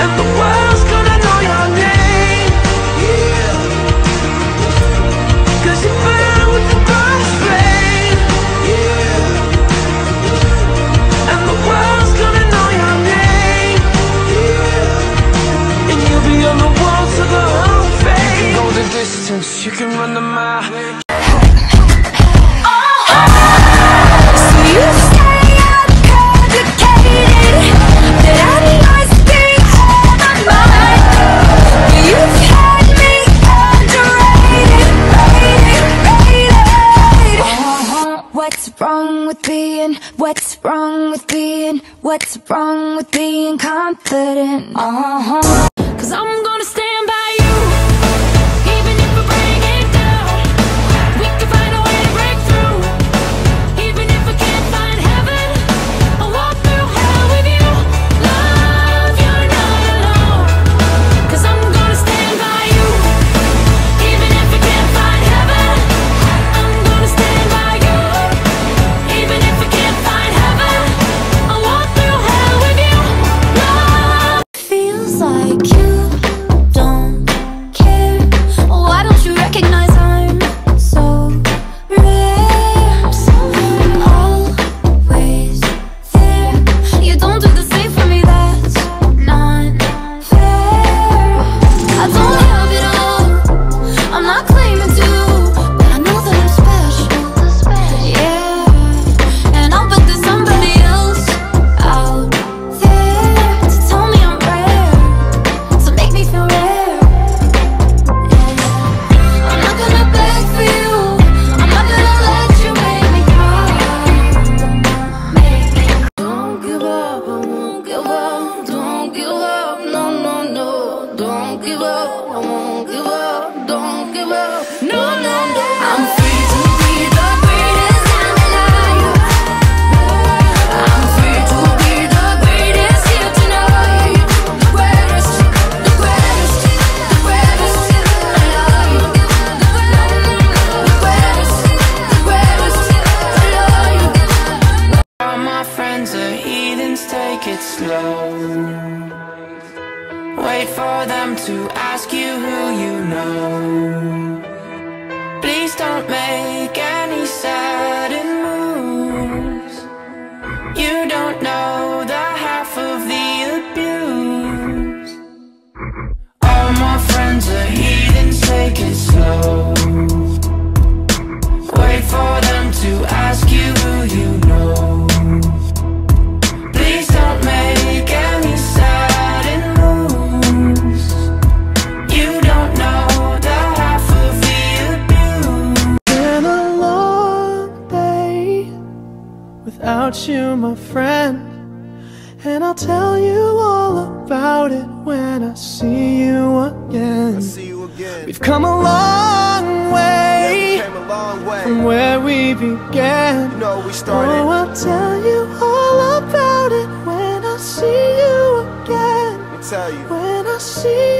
and the world's gonna know your name. Yeah, 'cause you burn with the brightest flame. Yeah, and the world's gonna know your name. Yeah, and you'll be on the wall to the whole fame. You can go the distance, you can run the mile. What's wrong with being confident? 'Cause I'm gonna stand by you, even if we break it down. We can find a way to break through, even if we can't find heaven. I'll walk through hell with you. Love, you're not alone. 'Cause I'm gonna stand by you, even if we can't find heaven. I'm gonna stand by you, even if we can't find heaven. I'll walk through hell with you. Love feels like you don't care. Why don't you recognize I'm so rare? Always there. You don't do the same for me, that's not fair. I don't have it all, I'm not claiming to, but I know that I'm special. Yeah, and I'll bet there's somebody else out there to tell me I'm rare, to make me feel rare. Yeah. I'm not gonna beg for you, I'm not gonna let you make me cry. Don't give up, I won't give up. Don't give up, no, no, no. Don't give up, I won't give up. Don't give up, no, no, no. I'm free to be the greatest I'm alive. I'm free to be the greatest here tonight. The greatest, the greatest, the greatest alive. The greatest, the greatest alive. All my friends are heathens, take it slow. Wait for them to ask you who you know. Please don't make any sudden moves. You don't know the half of the abuse. All my friends are heathens, take it slow. Wait for them to ask you who you know. Please don't make any sudden moves. You don't know the half of the abuse. Been a long day without you, my friend, and I'll tell you all about it when I see you again. We've come a long way, from where we began. Oh, I'll tell you all about it when I see you again. When I see